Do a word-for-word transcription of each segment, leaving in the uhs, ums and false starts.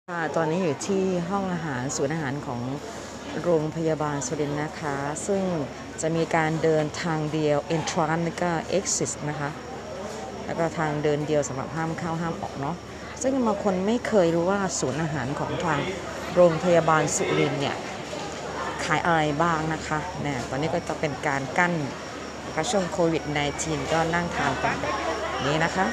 ค่ะตอนนี้อยู่ที่ห้องอาหารศูนย์อาหารของโรงพยาบาลสุรินทร์นะคะ ซึ่งจะมีการเดินทางเดียว entrance แล้วก็ exit นะคะแล้วก็ทางเดินเดียวสำหรับห้ามเข้าห้ามออกเนาะซึ่งบางคนไม่เคยรู้ว่าศูนย์อาหารของทางโรงพยาบาลสุรินทร์เนี่ยขายอะไรบ้างนะคะเนี่ยตอนนี้ก็จะเป็นการกั้นช่วงโควิด สิบเก้า ก็นั่งทานกันนี้นะคะ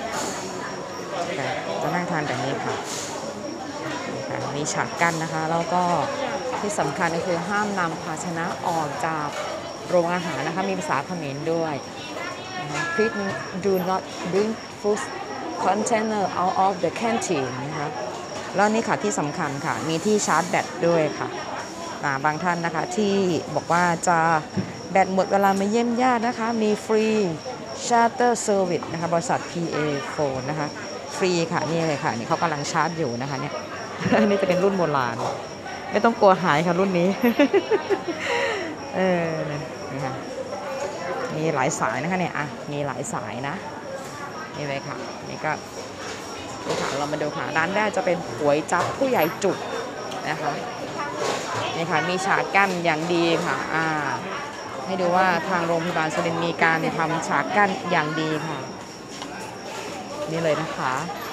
จะนั่งทานแบบนี้ค่ะมีฉากกั้นนะคะแล้วก็ที่สำคัญก็คือห้ามนำภาชนะออกจากโรงอาหารนะคะมีภาษาเขมรด้วย Please do not bring food container out of the canteen นะคะแล้วนี่ค่ะที่สำคัญค่ะมีที่ชาร์จแบตด้วยค่ะบางท่านนะคะที่บอกว่าจะแบตหมดเวลามาเยี่ยมญาตินะคะมีฟรีชาร์เตอร์เซอร์วิสนะคะบริษัท พี เอ Phone นะคะฟรีค่ะนี่เลยค่ะนี่เขากำลังชาร์จอยู่นะคะเนี่ยนี่จะเป็นรุ่นโบราณไม่ต้องกลัวหายค่ะรุ่นนี้เออนี่ค่ะมีหลายสายนะคะเนี่ยอ่ะมีหลายสายนะนี่เลยค่ะนี่ก็ดูค่ะเรามาดูค่ะร้านแรกจะเป็นก๋วยจั๊บผู้ใหญ่จุกนะคะนี่ค่ะมีฉากกั้นอย่างดีค่ะอ่าให้ดูว่าทางโรงพยาบาลสุรินทร์มีการทำฉากกั้นอย่างดีค่ะนี่เลยนะคะ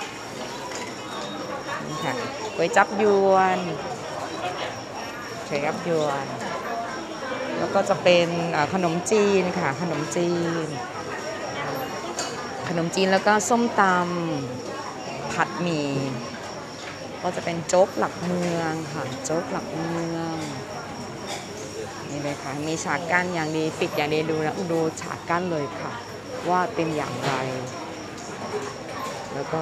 นี่ค่ะก๋วยจั๊บยวนก๋วยจั๊บยวนแล้วก็จะเป็นขนมจีนค่ะขนมจีนขนมจีนแล้วก็ส้มตำผัดหมี่ก็จะเป็นโจ๊กหลักเมืองค่ะโจ๊กหลักเมืองนี่เลยค่ะมีฉากกั้นอย่างดีปิดอย่างดีดูนะดูฉากกั้นเลยค่ะว่าเป็นอย่างไรแล้วก็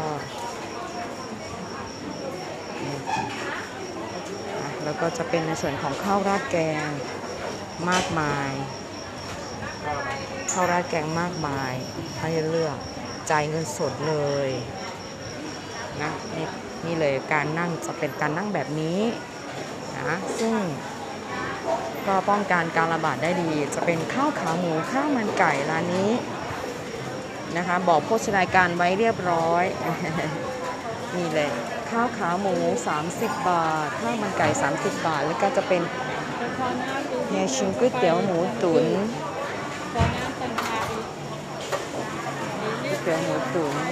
แล้วก็จะเป็นในส่วนของข้าวราดแกงมากมายข้าวราดแกงมากมายให้เลือกจ่ายเงินสดเลยนะนี่นี่เลยการนั่งจะเป็นการนั่งแบบนี้นะซึ่งก็ป้องกันการระบาดได้ดีจะเป็นข้าวขาหมูข้าวมันไก่ร้านนี้นะคะบอกโภชนาการไว้เรียบร้อยนี่เลยข้าวขาหมูสามสิบบาทข้าวมันไก่สามสิบบาทแล้วก็จะเป็นเฮียชิมก๋วยเตี๋ยวหมูตุ๋นก๋วยเตี๋ยวหมูตุ๋น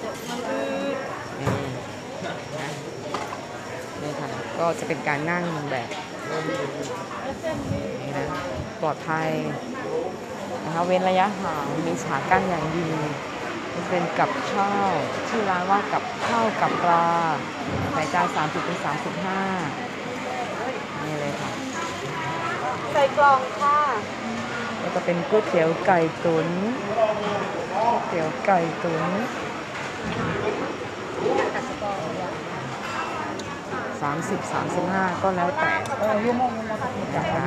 นี่ค่ะก็จะเป็นการนั่งแบบนี้นะปลอดภัยนะคะเว้นระยะห่างมีฉากกั้นอย่างดีเป็นกับข้าวที่ร้านว่ากับข้าวกับปลาใส่จานสามสิบเป็นสามสิบห้านี่เลยค่ะใส่กล่องค่ะแล้วก็เป็นก๋วยเตี๋ยวไก่ตุ๋นก๋วยเตี๋ยวไก่ตุ๋นสามสิบสามสิบห้าก็แล้วแต่นะคะ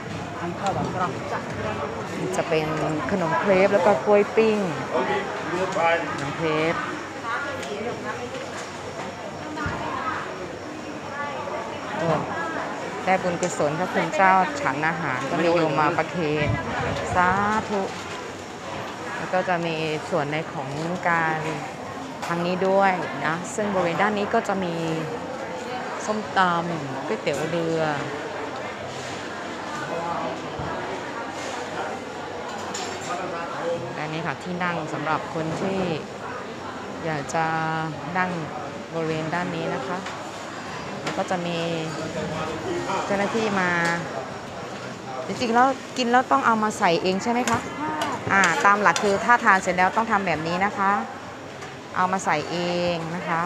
จะเป็นขนมเครปแล้วก็กล้วยปิ้งขนมเครปได้บุญกุศลพระคุณเจ้าฉันอาหารก็มีโยมมาประเคนสาธุแล้วก็จะมีส่วนในของการทางนี้ด้วยนะซึ่งบริเวณด้านนี้ก็จะมีส้มตำก๋วยเตี๋ยวเรืออันนี้ค่ะที่นั่งสำหรับคนที่อยากจะนั่งบริเวณด้านนี้นะคะแล้วก็จะมีเจ้าหน้าที่มาจริงๆแล้วกินแล้วต้องเอามาใส่เองใช่ไหมคะอ่าตามหลักคือถ้าทานเสร็จแล้วต้องทำแบบนี้นะคะเอามาใส่เองนะคะ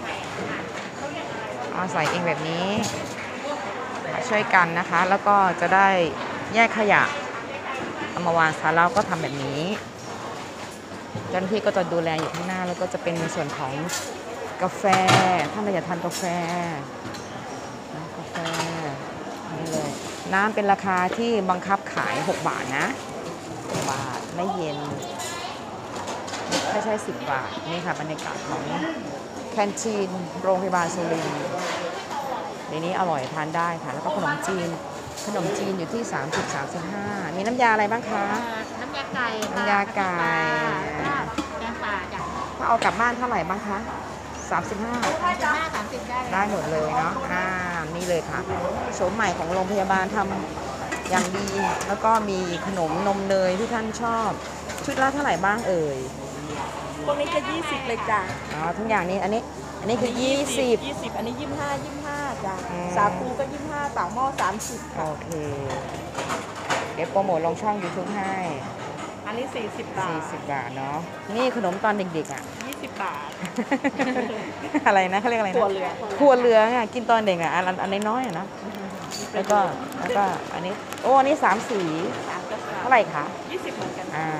เอาใส่เองแบบนี้ช่วยกันนะคะแล้วก็จะได้แยกขยะเอามาวางซะแล้วก็ทำแบบนี้เจ้าหน้าที่ก็จะดูแลอยู่ข้างหน้าแล้วก็จะเป็นในส่วนของกาแฟถ้าเราอยากทานกาแฟนะกาแฟนี่เลยน้ำเป็นราคาที่บังคับขายหกบาทนะหกบาทไม่เย็นไม่ใช่สิบบาทนี่ค่ะบรรยากาศของแคนทีนโรงพยาบาลสุรินทร์ในนี้อร่อยทานได้ค่ะแล้วก็ขนมจีนขนมจีนอยู่ที่สามสิบ สามสิบห้ามีน้ำยาอะไรบ้างคะน้ำยาไก่น้ำยาไก่แกงป่าจ้ะถ้าเอากลับบ้านเท่าไหร่บ้างคะสามสิบห้าสามสิบห้าสามสิบได้เลยได้หมดเลยเนาะอ่านี่เลยค่ะโฉมใหม่ของโรงพยาบาลทำอย่างดี แล้วก็มีขนมนมเนยที่ท่านชอบ ชุดละเท่าไหร่บ้างเอ่ยพวกนี้ก็ยี่สิบเลยจ้ะอ๋อทุกอย่างนี้อันนี้อันนี้คือยี่สิบยี่สิบอันนี้ยี่สิบห้ายี่สิบห้าจ้ะอืมสาคูก็ยี่สิบห้าต่างหม้อสามสิบโอค่ะเค เดี๋ยวโปรโมทลงช่อง YouTube ให้อันนี้สี่สิบบาทสี่สิบบาทเนาะนี่ขนมตอนเด็กๆอ่ะยี่สิบบาทอะไรนะเขาเรียกอะไรนะถั่วเหลืองถั่วเหลืองอ่ะกินตอนเด็กอ่ะอันอันน้อยๆอ่ะเนอะแล้วก็แล้วก็อันนี้โอ้อันนี้สามสีสามกระสาเท่าไหร่คะยี่สิบเหมือนกันอ่า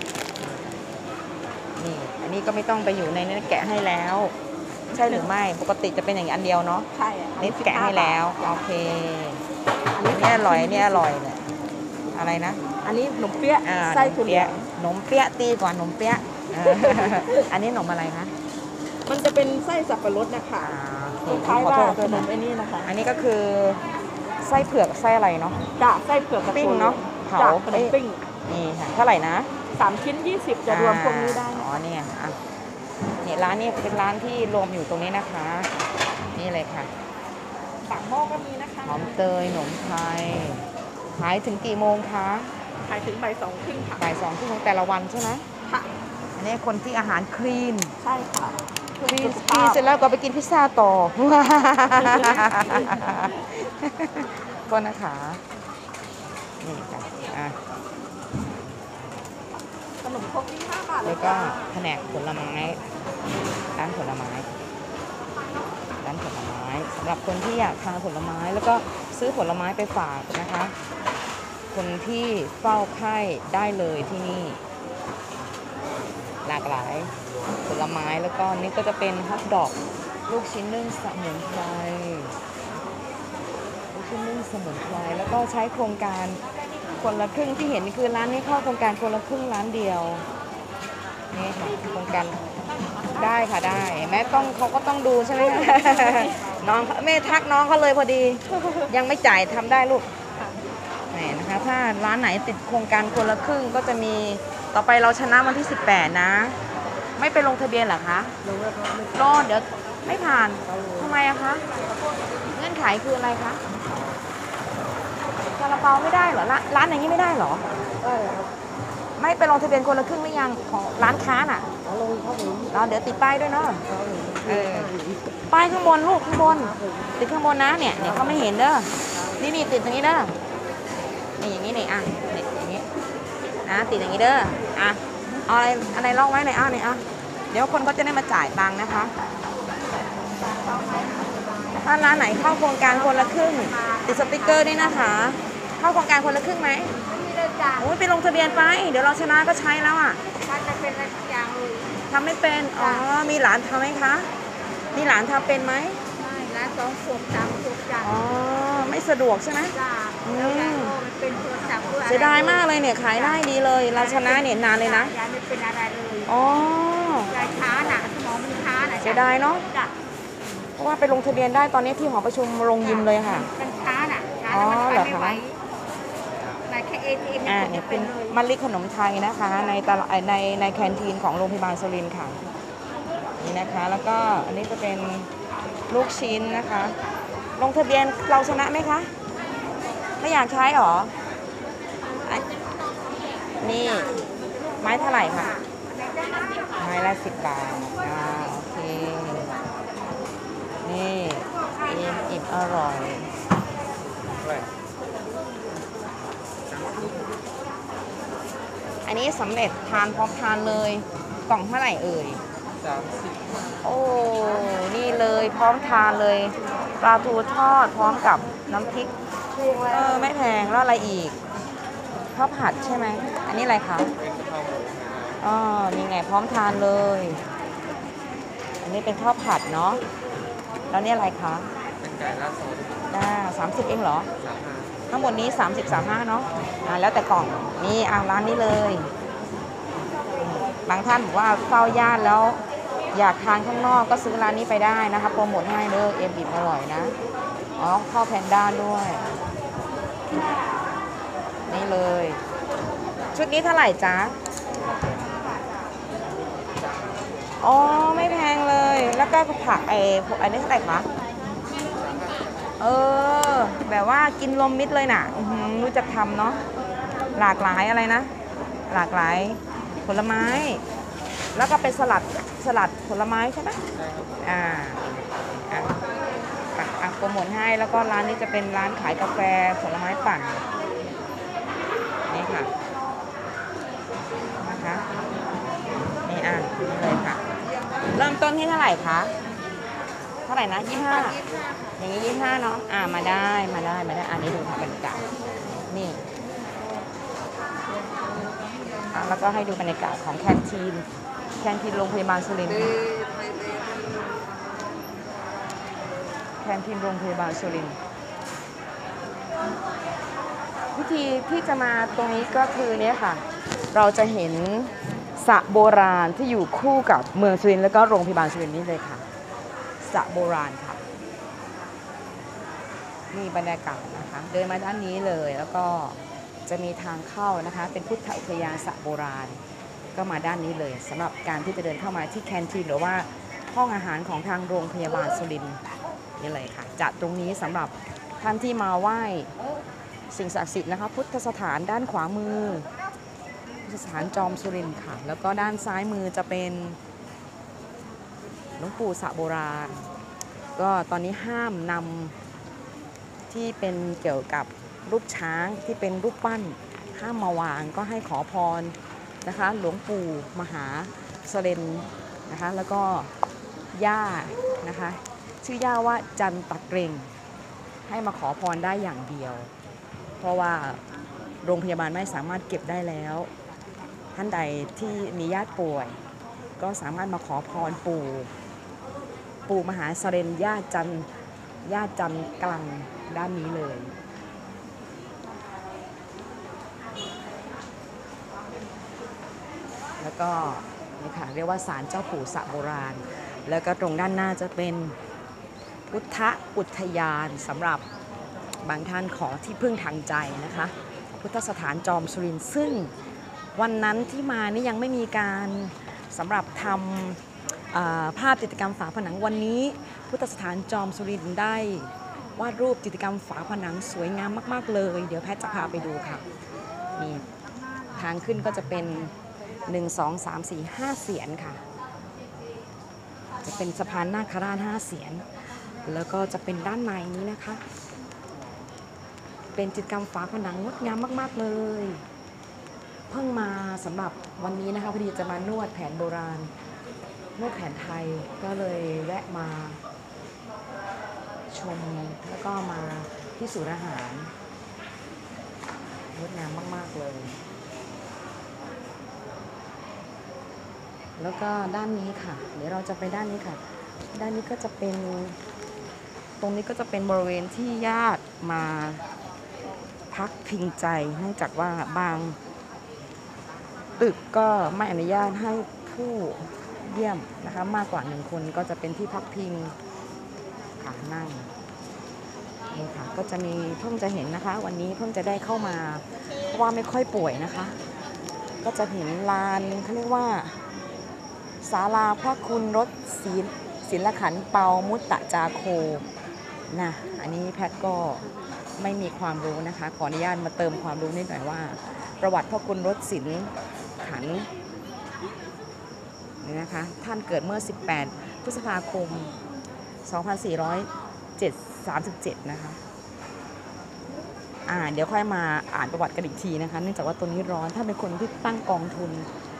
นี่อันนี้ก็ไม่ต้องไปอยู่ในนี้แกะให้แล้ว ใช่หรือไม่ปกติจะเป็นอย่างนี้อันเดียวเนาะใช่อะนี่แกะให้แล้วโอเคอันนี้อร่อยอันนี้อร่อยเนี่ยอะไรนะอันนี้ขนมเปี๊ยะอ่าไส้ขนถั่วมเหลืเปี๊อยะงขนมเปี๊ยะตีก่อนขนมเปี๊ยะเออ อันนี้ขนมอะไรคะมันจะเป็นไส้สับปะรดนะคะอ่าคโอเคล้ายๆขอว่าโทษขอขโทนษมไอ้นี่นะคะอันนี้ก็คือไส้เผือกไส้อะไรเนาะจ้ะไส้เผือกกับปิ้งถั่วหลือเนาะเผาจ้ะขนเอ้มยปิ้งนี่ค่ะเท่าไหร่นะสามชิ้นยี่สิบจะรวมพวกนี้ได้อ๋นะอเนี่ยอ่ะเนี่ยร้านนี้เป็นร้านที่รวมอยู่ตรงนี้นะคะ นี่เลยค่ะปากหม้อก็มีนะคะหอมเตยหนมไทยขายถึงกี่โมงคะขายถึงบ่ายสองครึ่งค่ะบ่ายสองที่ของแต่ละวันใช่ไหมค่ะอันนี้คนที่อาหารคลีนใช่ค่ะคลีนสุขคลีภาน พเสร็จแล้วก็ไปกินพิซซ่าต่อ ก็นะคะนี่ค่ะอ่ะขนมครกยี่ห้าบาทเลแล้ยวก็จ้าแผนกผลไม้ร้านผลไม้ร้านผลไม้สำหรับคนที่อยากทานผลไม้แล้วก็ซื้อผลไม้ไปฝากนะคะ คนที่เฝ้าไข้ได้เลยที่นี่ หลากหลายผลไม้แล้วก็นี่ก็จะเป็นฮอทดอกลูกชิ้นนึ่งสมุนไพรลูกชิ้นนึ่งสมุนไพรแล้วก็ใช้โครงการคนละครึ่งที่เห็นนี่คือร้านนี้เข้าโครงการคนละครึ่งร้านเดียวนี่ค่ะโครงการได้ค่ะได้แม่ต้องเขาก็ต้องดูใช่ไหม น้องแม่ทักน้องเขาเลยพอดี ยังไม่จ่ายทำได้ลูกนี่นะคะถ้าร้านไหนติดโครงการคนละครึ่งก็จะมีต่อไปเราชนะวันที่สิบแปดนะ ไม่ไปลงทะเบียนเหรอคะรอเดี๋ยวไม่ผ่านทำไมอะคะเงื่อนไขคืออะไรคะซาลาเปาไม่ได้เหรอร้านร้านอย่างนี้ไม่ได้เหรอได้ไม่ไปลงทะเบียนคนละครึ่งหรือยังของร้านค้าน่ะเอาลงเข้าไปเราเดี๋ยวติดป้ายด้วยเนาะเออป้ายข้างบนลูกข้างบน ติดข้างบนนะเนี่ยเนี่ยเขาไม่เห็นเด้อนี่นี่ติดตรงนี้เด้อนี่อย่างนี้นี่อ่ะนี่อย่างนี้นะติดอย่างนี้เด้ออ่ะเอาอะไรอะไรลอกไว้หน่อยอ่ะเนี่ยอ่ะเดี๋ยวคนเขาจะได้มาจ่ายตังค์นะคะถ้าร้านไหนเข้าโครงการคนละครึ่งติดสติกเกอร์ด้วยนะคะ เข้าโครงการคนละครึ่งไหมนี่เลยจ้ะโอ้ยไปลงทะเบียนไป เดี๋ยวเราชนะก็ใช้แล้วอ่ะถ้าจะเป็นอะไรทุกอย่างเลยทำไม่เป็น อ๋อ มีหลานทำไหมคะ มีหลานทำเป็นไหมไม่ร้านสองขวบสามขวบจ้ะอ๋อ ไม่สะดวกใช่ไหมจ้ะอืมแล้วยายก็มันเป็นโทรศัพท์ด้วยเสียดายมากเลยเนี่ย ขายได้ดีเลย เราชนะเนี่ยนานเลยนะยายไม่เป็นอะไรเลยอ๋อยายช้าหนาสมองมันช้าหนาเสียดายเนาะจ้ะเพราะว่าไปลงทะเบียนได้ตอนนี้ที่หอประชุมโรงยิมเลยค่ะมันช้าหนาช้าอ๋อแล้วมันไปเหรอไม่คะไหวไหนแค่เอทีเอ็มอ่ายังเนี่ยไม่เป็เป็น นเลยมะลิขนมไทยนะคะ ในตลาดในในแคนทีนของโรงพยาบาลสุรินทร์ค่ะ นี่นะคะ แล้วก็อันนี้จะเป็นลูกชิ้นนะคะ ลงทะเบียนเราชนะไหมคะ ไม่อยากใช้หรออ่ะนี่ ไม้เท่าไหร่คะ ไม้ละสิบบาท อ่า โอเค นี่อิ่มอิ่มอร่อย อันนี้สำเร็จทานพร้อมทานเลย กล่องเท่าไหร่เอ่ยสามสิบโอ้ นี่เลยพร้อมทานเลย ปลาทูทอดพร้อมกับน้ำพริก เออ ไม่แพง แล้วอะไรอีกข้าวผัดใช่ไหม อันนี้อะไรคะเป็นข้าวหมูอ๋อ นี่ไงพร้อมทานเลย อันนี้เป็นข้าวผัดเนาะ แล้วนี่อะไรคะเป็นไก่ราดซอสได้สามสิบเองเหรอสามห้าทั้งหมดนี้ 30 35เนาะ อ่าแล้วแต่กล่อง นี่อ่าร้านนี้เลย บางท่านบอกว่าเฝ้าย่านแล้ว อยากทานข้างนอกก็ซื้อร้านนี้ไปได้นะคะโปรโมทให้เด้อเอ็มบิบอร่อยนะ อ๋อข้าวแพนด้าด้วย นี่เลย ชุดนี้เท่าไหร่จ๊ะอ๋อ ไม่แพงเลย แล้วก็ผักไอ้พวกอันนี้เท่าไหร่คะ เออ แบบว่ากินรวมมิตรเลยน่ะอื้อหือรู้จักทำเนาะ หลากหลายอะไรนะ หลากหลายผลไม้ แล้วก็เป็นสลัด สลัดผลไม้ใช่ไหมได้ครับอ่าอ่ะอ่ะอ่ะโปรโมทให้ แล้วก็ร้านนี้จะเป็นร้านขายกาแฟผลไม้ปั่น นี่ค่ะ นะคะ นี่อ่ะนี่เลยค่ะ เริ่มต้นที่เท่าไหร่คะ เท่าไหร่นะยี่ห้าอย่างนี้ยี่ห้าเนาะ อ่ามาได้ มาได้ มาได้ อันนี้ดูค่ะบรรยากาศนี่อ่ะแล้วก็ให้ดูบรรยากาศของแคนทีน แคนทีนโรงพยาบาลสุรินทร์ แคนทีนโรงพยาบาลสุรินทร์ วิธีที่จะมาตรงนี้ก็คือเนี่ยค่ะ เราจะเห็นสระโบราณที่อยู่คู่กับเมืองสุรินทร์แล้วก็โรงพยาบาลสุรินทร์นี่เลยค่ะ สระโบราณค่ะ มีบรรยากาศนะคะ เดินมาด้านนี้เลยแล้วก็จะมีทางเข้านะคะ เป็นพุทธอุทยานสระโบราณ ก็มาด้านนี้เลยสำหรับการที่จะเดินเข้ามาที่แคนทีนหรือว่าห้องอาหารของทางโรงพยาบาลสุรินทร์นี่เลยค่ะจัดตรงนี้สำหรับท่านที่มาไหว้สิ่งศักดิ์สิทธิ์นะคะพุทธสถานด้านขวามือพุทธสถานจอมสุรินทร์ค่ะแล้วก็ด้านซ้ายมือจะเป็นหลวงปู่สระโบราณก็ตอนนี้ห้ามนำที่เป็นเกี่ยวกับรูปช้างที่เป็นรูปปั้นห้ามมาวางก็ให้ขอพรนะคะหลวงปู่มหาเสด็จนะคะแล้วก็ย่านะคะชื่อย่าว่าจันตะเกรงให้มาขอพรได้อย่างเดียวเพราะว่าโรงพยาบาลไม่สามารถเก็บได้แล้วท่านใดที่มีญาติป่วยก็สามารถมาขอพรปู่ปู่มหาเสด็จย่าจันย่าจันกลังด้านนี้เลยแล้วก็นี่ค่ะเรียกว่าศาลเจ้าปู่สระโบราณแล้วก็ตรงด้านหน้าจะเป็นพุทธอุทยานสำหรับบางท่านขอที่พึ่งทางใจนะคะพุทธสถานจอมสุรินทร์ซึ่งวันนั้นที่มานี่ยังไม่มีการสำหรับทำภาพจิตรกรรมฝาผนังวันนี้พุทธสถานจอมสุรินทร์ได้วาดรูปจิตรกรรมฝาผนังสวยงามมากๆเลยเดี๋ยวแพทย์จะพาไปดูค่ะนี่ทางขึ้นก็จะเป็นหนึ่ง สอง สาม สี่ ห้าเสียนค่ะจะเป็นสะพานนาคราชห้าเสียนแล้วก็จะเป็นด้านในนี้นะคะเป็นจิตรกรรมฝาผนังงดงามมากๆเลยเพิ่งมาสำหรับวันนี้นะคะพอดีจะมานวดแผนโบราณนวดแผนไทยก็เลยแวะมาชมแล้วก็มาที่ศูนย์อาหารงดงามมากๆเลยแล้วก็ด้านนี้ค่ะเดี๋ยวเราจะไปด้านนี้ค่ะด้านนี้ก็จะเป็นตรงนี้ก็จะเป็นบริเวณที่ญาติมาพักพิงใจเนื่องจากว่าบางตึกก็ไม่อนุญาตให้ผู้เยี่ยมนะคะมากกว่าหนึ่งคนก็จะเป็นที่พักพิงค่ะนั่งนี่ค่ะก็จะมีเพิ่งจะเห็นนะคะวันนี้เพิ่งจะได้เข้ามาเพราะว่าไม่ค่อยป่วยนะคะก็จะเห็นลานเขาเรียกว่าศาลาพระคุณรถศีลศิลขันธ์เปามุตตะจาโคนะอันนี้แพทย์ก็ไม่มีความรู้นะคะขออนุญาตมาเติมความรู้นิดหน่อยว่าประวัติพระคุณรถศิลขันธ์นี่นะคะท่านเกิดเมื่อสิบแปดพฤษภาคมสองพันสี่ร้อยสามสิบเจ็ดนะคะอ่าเดี๋ยวค่อยมาอ่านประวัติกันอีกทีนะคะเนื่องจากว่าตัวนี้ร้อนถ้าเป็นคนที่ตั้งกองทุน